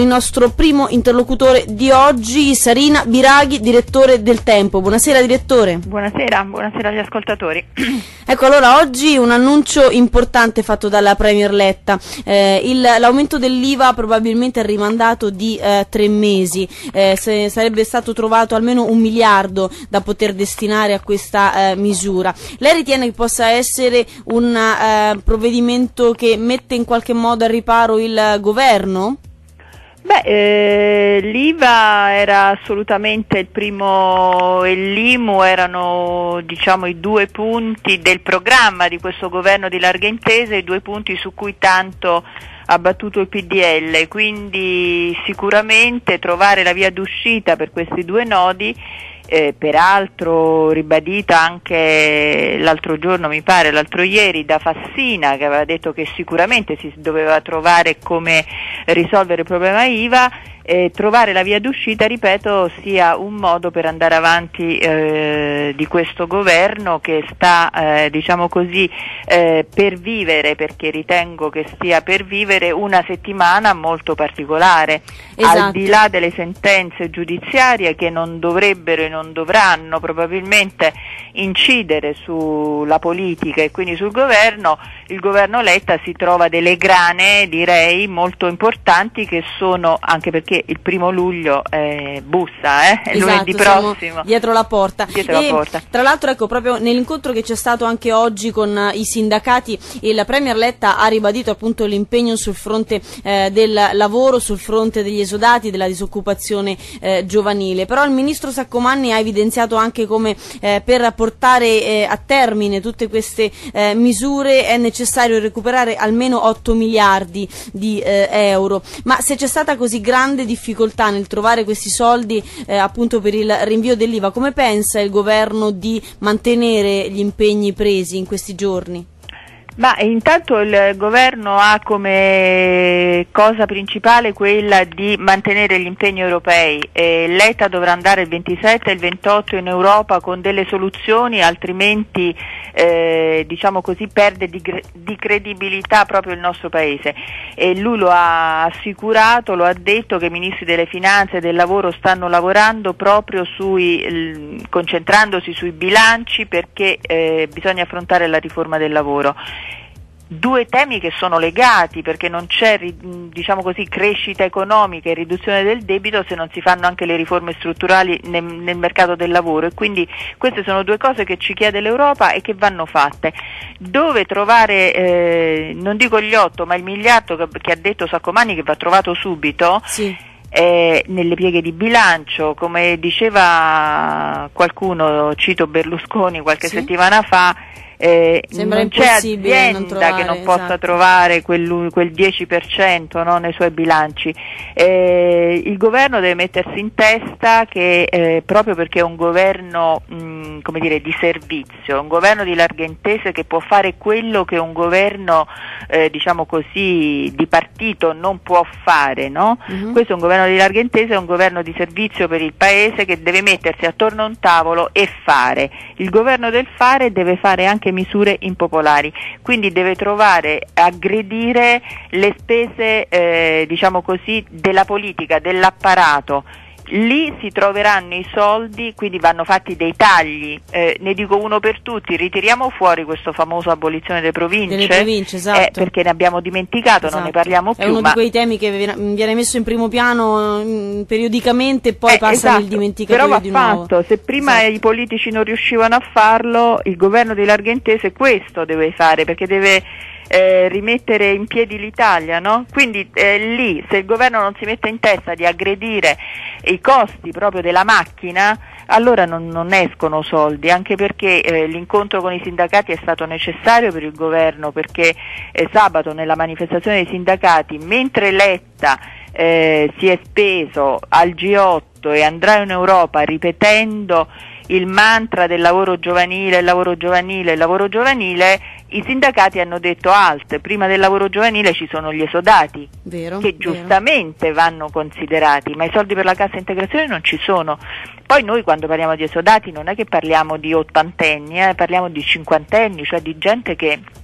nostro primo interlocutore di oggi, Sarina Biraghi, direttore del Tempo. Buonasera direttore. Buonasera agli ascoltatori. Ecco, allora oggi un annuncio importante fatto dalla Premier Letta. L'aumento dell'IVA probabilmente è rimandato di 3 mesi. Sarebbe stato trovato almeno 1 miliardo da poter destinare a questa misura. Lei ritiene che possa essere un provvedimento che mette in qualche modo a riparo il governo? L'IVA era assolutamente il primo e l'IMU erano, diciamo, i 2 punti del programma di questo governo di larghe intese, i 2 punti su cui tanto ha battuto il PDL, quindi sicuramente trovare la via d'uscita per questi 2 nodi, peraltro ribadita anche l'altro giorno, mi pare, l'altro ieri, da Fassina, che aveva detto che sicuramente si doveva trovare come risolvere il problema IVA. Trovare la via d'uscita, ripeto, sia un modo per andare avanti di questo governo che sta, diciamo così, per vivere, perché ritengo che stia per vivere una settimana molto particolare. Esatto. Al di là delle sentenze giudiziarie che non dovrebbero e non dovranno probabilmente incidere sulla politica e quindi sul governo, il governo Letta si trova delle grane, direi, molto importanti, che sono, anche perché il 1° luglio bussa, esatto, lunedì prossimo, dietro la porta. La porta. Tra l'altro, ecco, proprio nell'incontro che c'è stato anche oggi con i sindacati, il Premier Letta ha ribadito appunto l'impegno sul fronte del lavoro, sul fronte degli esodati, della disoccupazione giovanile. Però il ministro Saccomanni ha evidenziato anche come per portare a termine tutte queste misure è necessario recuperare almeno 8 miliardi di euro. Ma se c'è stata così grande difficoltà nel trovare questi soldi appunto per il rinvio dell'IVA, come pensa il governo di mantenere gli impegni presi in questi giorni? Ma intanto il governo ha come cosa principale quella di mantenere gli impegni europei. Letta dovrà andare il 27 e il 28 in Europa con delle soluzioni, altrimenti diciamo così perde di credibilità proprio il nostro Paese. E lui lo ha assicurato, lo ha detto, che i ministri delle finanze e del lavoro stanno lavorando proprio concentrandosi sui bilanci, perché bisogna affrontare la riforma del lavoro. 2 temi che sono legati, perché non c'è, diciamo così, crescita economica e riduzione del debito se non si fanno anche le riforme strutturali nel mercato del lavoro, e quindi queste sono 2 cose che ci chiede l'Europa e che vanno fatte. Dove trovare, non dico gli 8, ma il miliardo che ha detto Saccomanni, che va trovato subito? Sì. Nelle pieghe di bilancio, come diceva qualcuno, cito Berlusconi qualche settimana fa, non c'è azienda che non possa trovare quel 10%, no, nei suoi bilanci. Il governo deve mettersi in testa che proprio perché è un governo come dire, di servizio, un governo di larghe intese che può fare quello che un governo diciamo così di partito non può fare, no? Questo è un governo di larghe intese, è un governo di servizio per il Paese che deve mettersi attorno a un tavolo e fare. Il governo del fare deve fare anche misure impopolari, quindi deve trovare, aggredire le spese diciamo così della politica, dell'apparato. Lì si troveranno i soldi, quindi vanno fatti dei tagli, ne dico uno per tutti: ritiriamo fuori questo famoso abolizione delle province, esatto. Perché ne abbiamo dimenticato, non ne parliamo più. È uno di quei temi che viene messo in primo piano periodicamente e poi passa nel dimenticatoio di nuovo. Però va fatto, se prima i politici non riuscivano a farlo, il governo di larghe intese questo deve fare, perché deve rimettere in piedi l'Italia, no? Quindi lì, se il governo non si mette in testa di aggredire i costi proprio della macchina, allora non escono soldi, anche perché l'incontro con i sindacati è stato necessario per il governo, perché sabato nella manifestazione dei sindacati, mentre Letta si è speso al G8 e andrà in Europa ripetendo il mantra del lavoro giovanile, il lavoro giovanile, il lavoro giovanile, i sindacati hanno detto alt, prima del lavoro giovanile ci sono gli esodati, che giustamente vanno considerati, ma i soldi per la cassa integrazione non ci sono. Poi noi quando parliamo di esodati non è che parliamo di ottantenni, parliamo di cinquantenni, cioè di gente che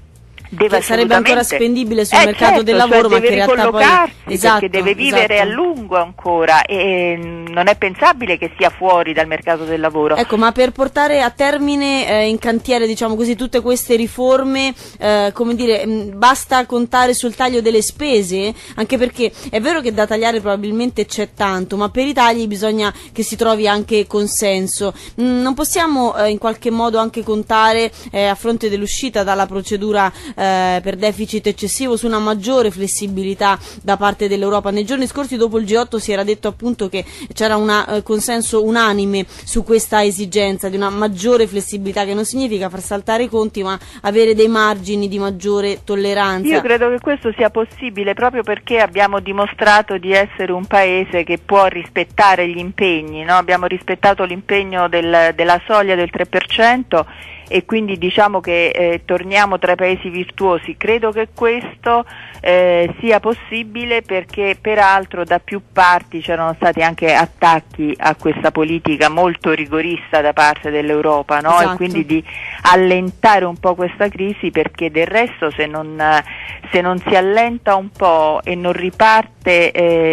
che sarebbe ancora spendibile sul mercato del lavoro, cioè ma che in realtà poi perché deve vivere a lungo ancora e non è pensabile che sia fuori dal mercato del lavoro. Ecco, ma per portare a termine in cantiere, diciamo così, tutte queste riforme, come dire, basta contare sul taglio delle spese? Anche perché è vero che da tagliare probabilmente c'è tanto, ma per i tagli bisogna che si trovi anche consenso. Non possiamo in qualche modo anche contare a fronte dell'uscita dalla procedura per deficit eccessivo su una maggiore flessibilità da parte dell'Europa? Nei giorni scorsi, dopo il G8, si era detto appunto che c'era un consenso unanime su questa esigenza di una maggiore flessibilità, che non significa far saltare i conti, ma avere dei margini di maggiore tolleranza. Io credo che questo sia possibile proprio perché abbiamo dimostrato di essere un paese che può rispettare gli impegni, no? Abbiamo rispettato l'impegno della soglia del 3%, e quindi diciamo che torniamo tra i paesi virtuosi. Credo che questo sia possibile perché peraltro da più parti c'erano stati anche attacchi a questa politica molto rigorista da parte dell'Europa, no? Esatto. E quindi di allentare un po' questa crisi, perché del resto se non si allenta un po' e non riparte,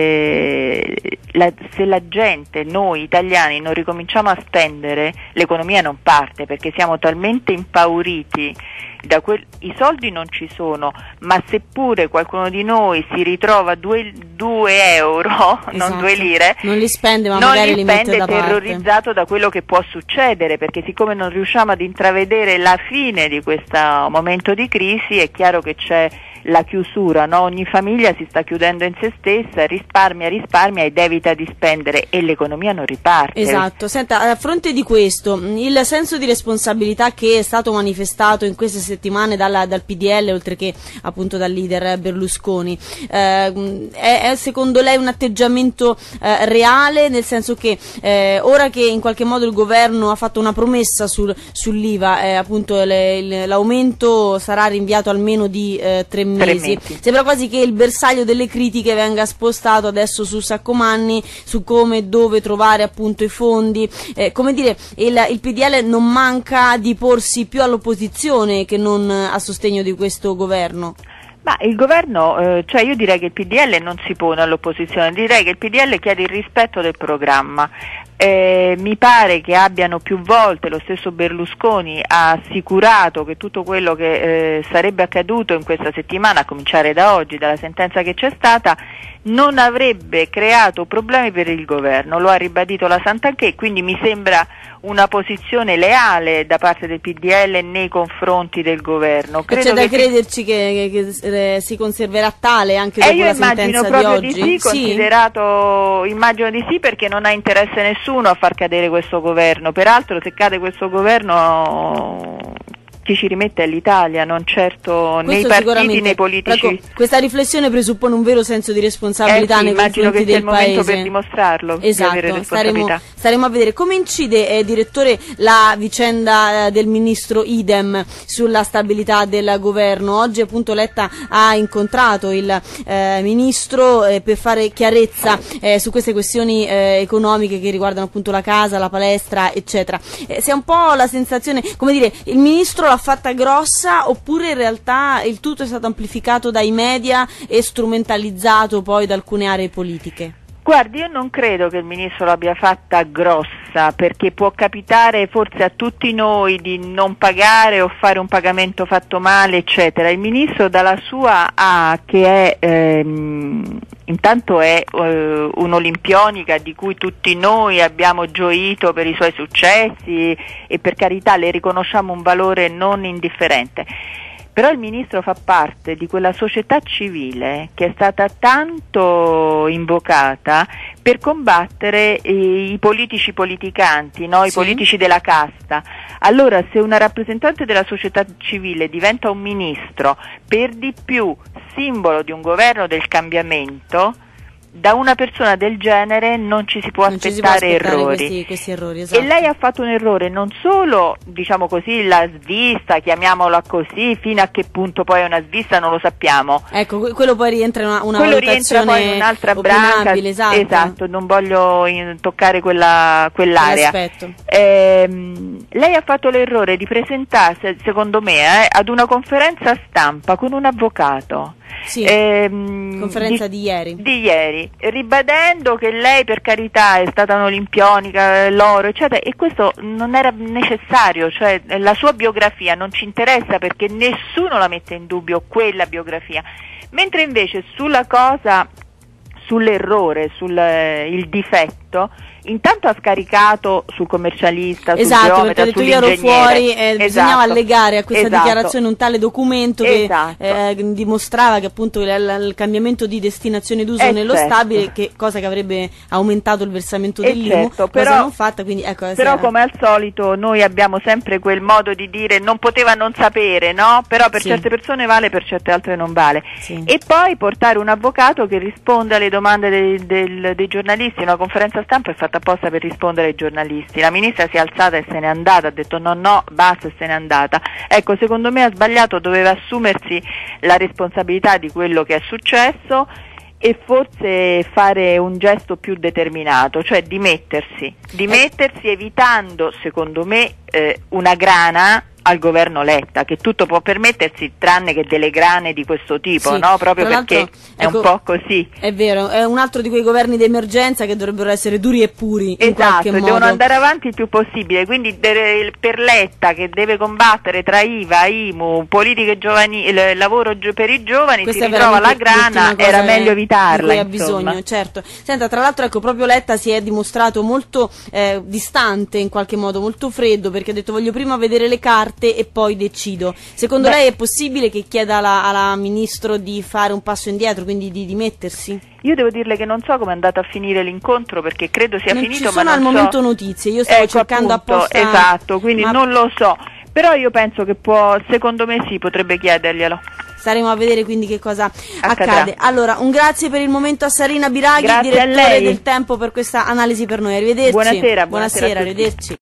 se la gente, noi italiani, non ricominciamo a spendere, l'economia non parte, perché siamo talmente impauriti i soldi non ci sono, ma seppure qualcuno di noi si ritrova 2 euro, esatto, non 2 lire, non li spende, ma magari li mette da parte, terrorizzato da quello che può succedere, perché siccome non riusciamo ad intravedere la fine di questo momento di crisi, è chiaro che c'è la chiusura, no? Ogni famiglia si sta chiudendo in se stessa, risparmia ed evita di spendere, e l'economia non riparte. Esatto. Senta, a fronte di questo, il senso di responsabilità che è stato manifestato in queste settimane dal PDL, oltre che appunto dal leader Berlusconi, è secondo lei un atteggiamento reale, nel senso che ora che in qualche modo il governo ha fatto una promessa sull'IVA, appunto l'aumento sarà rinviato almeno di 3 mesi. Sembra quasi che il bersaglio delle critiche venga spostato adesso su Saccomanni, su come e dove trovare appunto i fondi. Come dire, il PDL non manca di porsi più all'opposizione che non a sostegno di questo governo. Ma il governo, cioè io direi che il PDL non si pone all'opposizione, direi che il PDL chiede il rispetto del programma. Mi pare che abbiano più volte, lo stesso Berlusconi ha assicurato che tutto quello che sarebbe accaduto in questa settimana, a cominciare da oggi, dalla sentenza che c'è stata, non avrebbe creato problemi per il governo. Lo ha ribadito la Santanchè, quindi mi sembra una posizione leale da parte del PDL nei confronti del governo. Credo c'è da crederci che si conserverà tale anche dopo la sentenza di oggi? Io immagino proprio di sì, considerato, immagino di sì, perché non ha interesse nessuno a far cadere questo governo. Peraltro, se cade questo governo, chi ci rimette è l'Italia, non certo nei partiti né i politici. Ecco, questa riflessione presuppone un vero senso di responsabilità nei confronti del paese. Immagino che sia il momento per dimostrarlo, esatto, di avere responsabilità. Staremo a vedere come incide, direttore, la vicenda del ministro Idem sulla stabilità del governo. Oggi appunto Letta ha incontrato il ministro per fare chiarezza su queste questioni economiche che riguardano appunto la casa, la palestra, eccetera. Si ha un po' la sensazione, come dire, il ministro l'ha fatta grossa, oppure in realtà il tutto è stato amplificato dai media e strumentalizzato poi da alcune aree politiche? Guardi, io non credo che il Ministro l'abbia fatta grossa, perché può capitare forse a tutti noi di non pagare o fare un pagamento fatto male, eccetera. Il Ministro dalla sua che è intanto è un'olimpionica di cui tutti noi abbiamo gioito per i suoi successi e per carità le riconosciamo un valore non indifferente. Però il Ministro fa parte di quella società civile che è stata tanto invocata per combattere i politici politicanti, no? I politici della casta. Allora, se una rappresentante della società civile diventa un ministro, per di più simbolo di un governo del cambiamento, da una persona del genere non ci si può aspettare errori. Questi errori, esatto. E lei ha fatto un errore, non solo, diciamo così, la svista, chiamiamola così, fino a che punto poi è una svista non lo sappiamo. Ecco, quello poi rientra in una quello valutazione rientra poi in un'altra branca, esatto, non voglio toccare quell'area. Lei ha fatto l'errore di presentarsi, secondo me, ad una conferenza stampa con un avvocato. Sì, conferenza di ieri, ribadendo che lei, per carità, è stata un'olimpionica, l'oro, eccetera, e questo non era necessario, cioè la sua biografia non ci interessa perché nessuno la mette in dubbio, quella biografia, mentre invece sull'errore, il difetto, intanto ha scaricato sul commercialista, sul geometra, perché io ero fuori e bisognava allegare a questa dichiarazione un tale documento che dimostrava che appunto il cambiamento di destinazione d'uso nello stabile, cosa che avrebbe aumentato il versamento dell'IMU, cosa non fatta, quindi ecco. Però come al solito noi abbiamo sempre quel modo di dire non poteva non sapere, no? Però per certe persone vale, per certe altre non vale. E poi portare un avvocato che risponde alle domande dei giornalisti. Una conferenza stampa è fatta apposta per rispondere ai giornalisti. La ministra si è alzata e se n'è andata, ha detto no, basta, e se n'è andata. Ecco, secondo me ha sbagliato, doveva assumersi la responsabilità di quello che è successo e forse fare un gesto più determinato, cioè dimettersi evitando, secondo me, una grana al governo Letta, che tutto può permettersi tranne che delle grane di questo tipo, no? Proprio perché è un po' così. È vero, è un altro di quei governi d'emergenza che dovrebbero essere duri e puri, in qualche modo. Devono andare avanti il più possibile, quindi per Letta, che deve combattere tra IVA, IMU, politiche giovanili, lavoro per i giovani, si ritrova la grana, era meglio evitarla. Di cui ha bisogno, certo. Senta, tra l'altro, ecco, proprio Letta si è dimostrato molto distante, in qualche modo, molto freddo, perché ha detto voglio prima vedere le carte e poi decido. Secondo lei è possibile che chieda alla Ministro di fare un passo indietro, quindi di dimettersi? Io devo dirle che non so come è andato a finire l'incontro, perché credo sia finito, ma non ci sono al momento notizie, io stavo cercando apposta. Esatto, quindi non lo so, però io penso che secondo me potrebbe chiederglielo. Staremo a vedere quindi che cosa accade. Allora, un grazie per il momento a Sarina Biraghi, grazie direttore del Tempo, per questa analisi per noi. Arrivederci. Buonasera, arrivederci.